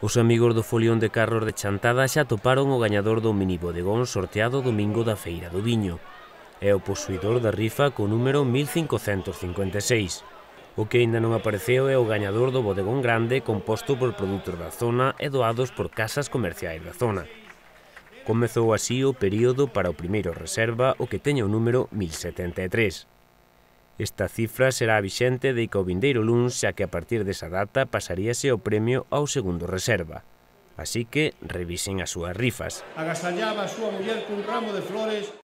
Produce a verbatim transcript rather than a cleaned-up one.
Os amigos do folión de carros de Chantada xa toparon o gañador do mini bodegón sorteado domingo da Feira do Viño. É o posuidor da rifa co número mil cincocentos cincuenta e seis. O que aínda non apareceu é o gañador do bodegón grande composto por produtos da zona e doados por casas comerciais da zona. Comezou así o período para o primeiro reserva, o que teña o número mil setenta e tres. Esta cifra será vixente de que o vindeiro luns, xa que a partir desa data pasaríase o premio ao segundo reserva. Así que revisen as súas rifas. Agasallaba a súa muller cun ramo de flores